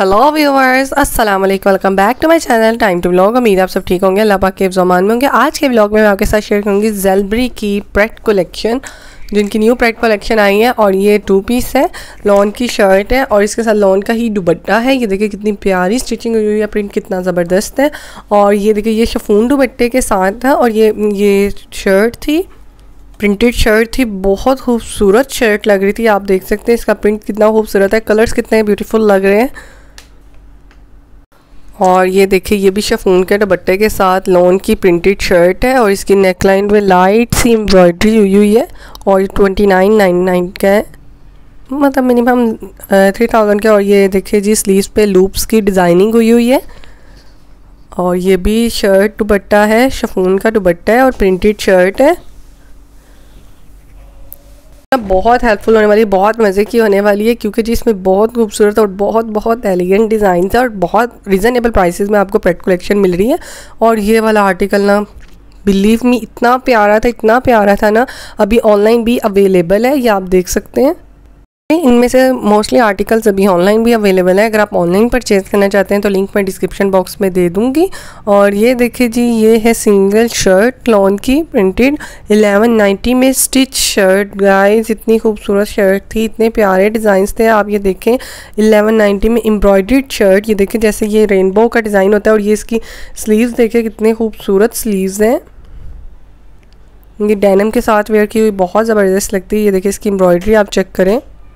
Hello viewers, अस्सलाम वालेकुम, welcome back to my channel time to vlog. उम्मीद आप सब ठीक होंगे, अल्लाह पाक के ज़मान में होंगे। आज के व्लॉग में मैं आपके साथ शेयर करूंगी ज़ेलबरी की प्रेट कलेक्शन, जिनकी न्यू प्रेट कलेक्शन आई है। और ये 2 पीस है, लॉन की शर्ट है और इसके साथ लॉन का ही दुपट्टा है। ये देखिए कितनी प्यारी स्टिचिंग हुई है, प्रिंट कितना ज़बरदस्त है। और ये देखिए ये शिफॉन दुपट्टे के साथ है। और ये शर्ट थी, प्रिंटेड शर्ट थी, बहुत खूबसूरत शर्ट लग रही थी। आप देख सकते हैं इसका प्रिंट कितना खूबसूरत है, कलर्स कितने ब्यूटीफुल लग रहे हैं। और ये देखिए ये भी शिफॉन के दुपट्टे के साथ लॉन की प्रिंटेड शर्ट है और इसकी नेकलाइन में लाइट सी एम्ब्रॉयडरी हुई है। और ये 2999 का है, मतलब मिनिमम 3000 का। और ये देखिए जी स्लीव्स पे लूप्स की डिज़ाइनिंग हुई है। और ये भी शर्ट दुपट्टा है, शिफॉन का दुपट्टा है और प्रिंटेड शर्ट है। बहुत हेल्पफुल होने वाली, बहुत मज़े की होने वाली है, क्योंकि जी इसमें बहुत खूबसूरत और बहुत एलिगेंट डिज़ाइन है और बहुत रीज़नेबल प्राइसेस में आपको प्रेट कलेक्शन मिल रही है। और ये वाला आर्टिकल ना बिलीव मी इतना प्यारा था ना, अभी ऑनलाइन भी अवेलेबल है, ये आप देख सकते हैं। इनमें से मोस्टली आर्टिकल्स अभी ऑनलाइन भी अवेलेबल है। अगर आप ऑनलाइन परचेज़ करना चाहते हैं तो लिंक मैं डिस्क्रिप्शन बॉक्स में दे दूंगी। और ये देखिए जी ये है सिंगल शर्ट लॉन की प्रिंटेड 1190 में स्टिच शर्ट। गाइस इतनी खूबसूरत शर्ट थी, इतने प्यारे डिज़ाइंस थे। आप ये देखें 1190 में एम्ब्रॉयडर्ड शर्ट। ये देखें जैसे ये रेनबो का डिज़ाइन होता है। और ये इसकी स्लीव्स देखें कितने खूबसूरत स्लीव्स हैं। ये डेनिम के साथ वेयर की हुई बहुत ज़बरदस्त लगती है। ये देखिए इसकी एम्ब्रॉयडरी आप चेक करें।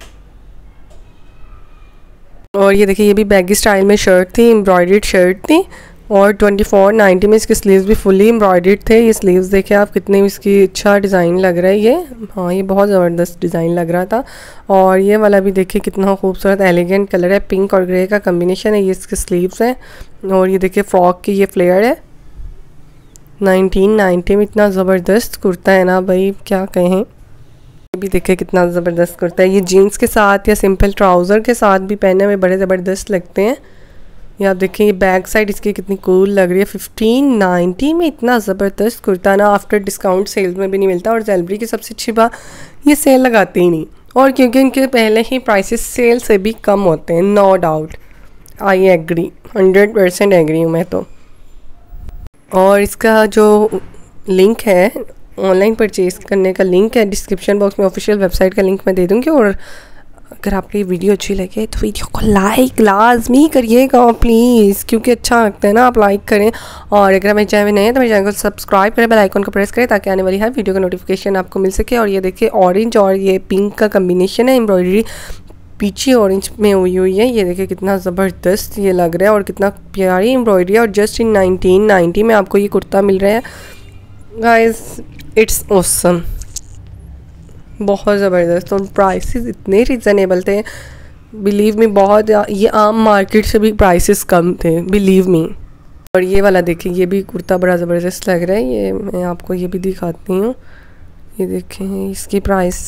और ये देखिए ये भी बैगी स्टाइल में शर्ट थी, एम्ब्रॉयडर्ड शर्ट थी। और 2490 में इसके स्लीव्स भी फुली एम्ब्रॉयडर्ड थे। ये स्लीव्स देखिए आप कितनी इसकी अच्छा डिज़ाइन लग रहा है। ये हाँ ये बहुत ज़बरदस्त डिज़ाइन लग रहा था। और ये वाला भी देखिए कितना खूबसूरत एलिगेंट कलर है, पिंक और ग्रे का कम्बिनेशन है। ये इसके स्लीव्स हैं। और ये देखिए फ्रॉक की ये फ्लेयर है। 1990 में इतना ज़बरदस्त कुर्ता है ना भाई, क्या कहें। भी देखिए कितना ज़बरदस्त कुर्ता है। ये जीन्स के साथ या सिंपल ट्राउज़र के साथ भी पहने में बड़े ज़बरदस्त लगते हैं। ये आप देखें ये बैक साइड इसकी कितनी कूल लग रही है। 1590 में इतना ज़बरदस्त कुर्ता ना आफ्टर डिस्काउंट सेल्स में भी नहीं मिलता। और ज़ेलबरी की सबसे अच्छी बात ये सेल लगाते ही नहीं, और क्योंकि इनके पहले ही प्राइसेस सेल से भी कम होते हैं। No doubt, I agree, 100% agree हूँ मैं तो। और इसका जो लिंक है ऑनलाइन परचेज़ करने का लिंक है डिस्क्रिप्शन बॉक्स में, ऑफिशियल वेबसाइट का लिंक मैं दे दूँगी। और अगर आपको ये वीडियो अच्छी लगे तो वीडियो को लाइक लाजमी करिएगा प्लीज़, क्योंकि अच्छा लगता है ना आप लाइक करें। और अगर मेरे चैनल में नए हैं तो मेरे चैनल को सब्सक्राइब करें, बेल आइकन को प्रेस करें, ताकि आने वाली हर वीडियो का नोटिफिकेशन आपको मिल सके। और ये देखिए ऑरेंज और ये पिंक का कम्बिनेशन है, एम्ब्रॉयडरी पीछे ऑरेंज में हुई है। ये देखिए कितना ज़बरदस्त ये लग रहा है और कितना प्यारी एम्ब्रॉयडरी है। और जस्ट इन 1990 में आपको ये कुर्ता मिल रहा है गाइस, इट्स ऑसम, बहुत ज़बरदस्त। और प्राइसेस इतने रिजनेबल थे, बिलीव मी, बहुत ये आम मार्केट से भी प्राइसेस कम थे, बिलीव मी। और ये वाला देखिए ये भी कुर्ता बड़ा ज़बरदस्त लग रहा है। ये मैं आपको ये भी दिखाती हूँ। ये देखें इसकी प्राइस,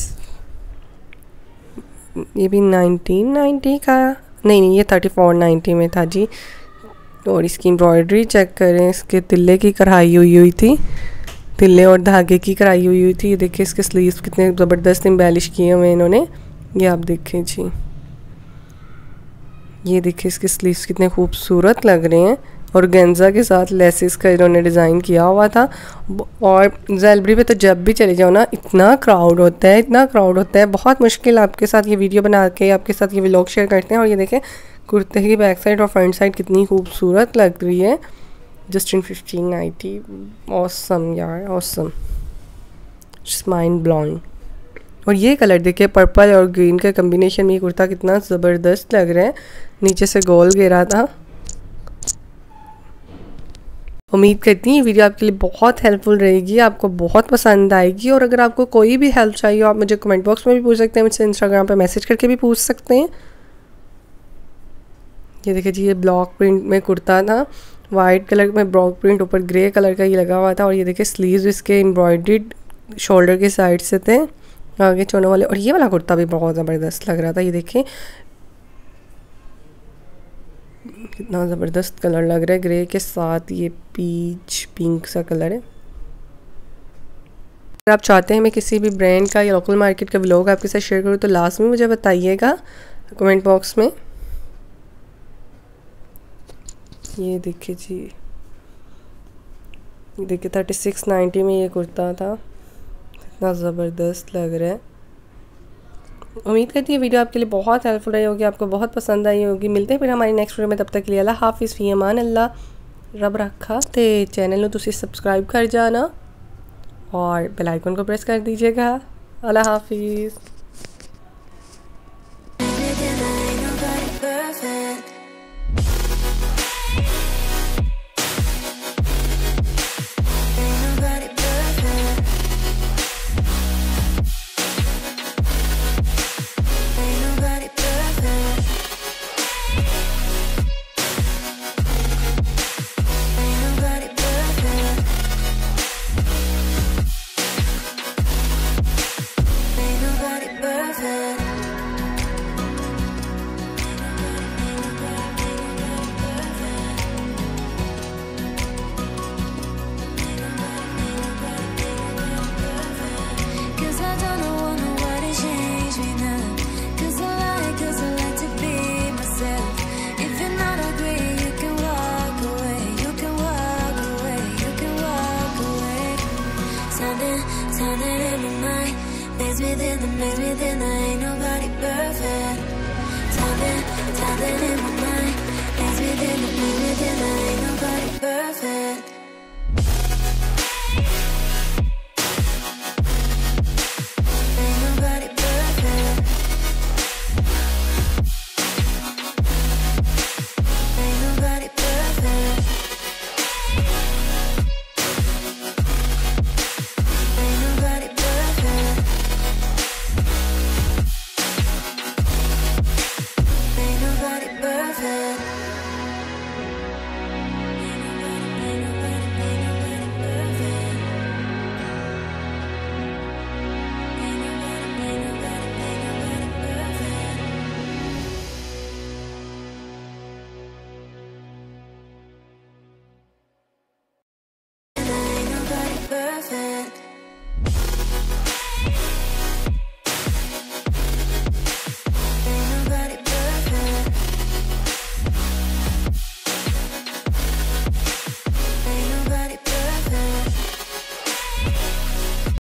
ये भी 1990 का नहीं, ये 3490 में था जी। और इसकी एम्ब्रॉयडरी चेक करें, इसके तिल्ले की कढ़ाई हुई थी, तिल्ले और धागे की कढ़ाई हुई थी। ये देखिए इसके स्लीव्स कितने ज़बरदस्त एम्बेलिश किए हुए इन्होंने, ये आप देखें जी। ये देखिए इसके स्लीव्स कितने खूबसूरत लग रहे हैं। और गेंजा के साथ लेसेस का इन्होंने डिज़ाइन किया हुआ था। और ज़ेलबरी पे तो जब भी चले जाओ ना इतना क्राउड होता है, इतना क्राउड होता है, बहुत मुश्किल आपके साथ ये वीडियो बना के आपके साथ ये व्लॉग शेयर करते हैं। और ये देखें कुर्ते की बैक साइड और फ्रंट साइड कितनी खूबसूरत लग रही है। जस्ट इन 1590, ऑसम यार, ऑसम, माइंड ब्लोइंग। और ये कलर देखिए पर्पल और ग्रीन का कम्बिनेशन में ये कुर्ता कितना ज़बरदस्त लग रहा है। नीचे से गोल घेरा था। उम्मीद करती हूँ वीडियो आपके लिए बहुत हेल्पफुल रहेगी, आपको बहुत पसंद आएगी। और अगर आपको कोई भी हेल्प चाहिए आप मुझे कमेंट बॉक्स में भी पूछ सकते हैं, मुझसे इंस्टाग्राम पे मैसेज करके भी पूछ सकते हैं। ये देखिए जी ये ब्लॉक प्रिंट में कुर्ता था, वाइट कलर में ब्लॉक प्रिंट, ऊपर ग्रे कलर का ये लगा हुआ था। और ये देखिए स्लीव्स इसके एम्ब्रॉयडर्ड शोल्डर के साइड से थे, आगे चोनों वाले। और ये वाला कुर्ता भी बहुत ज़बरदस्त लग रहा था। ये देखिए कितना ज़बरदस्त कलर लग रहा है, ग्रे के साथ ये पीच पिंक सा कलर है। अगर आप चाहते हैं मैं किसी भी ब्रांड का या लोकल मार्केट का व्लॉग आपके साथ शेयर करूँ तो लास्ट में मुझे बताइएगा कमेंट बॉक्स में। ये देखिए जी, ये देखिए 3690 में ये कुर्ता था, इतना ज़बरदस्त लग रहा है। उम्मीद करती है वीडियो आपके लिए बहुत हेल्पफुल रही होगी, आपको बहुत पसंद आई होगी। मिलते हैं फिर हमारी नेक्स्ट वीडियो में, तब तक के लिए अल्लाह हाफिज़, फ़ी अमान अल्लाह, रब रखा। तो चैनल में तुसी सब्सक्राइब कर जाना और बेल आइकन को प्रेस कर दीजिएगा। अल्लाह हाफिज़। Within, ain't nobody perfect. Something in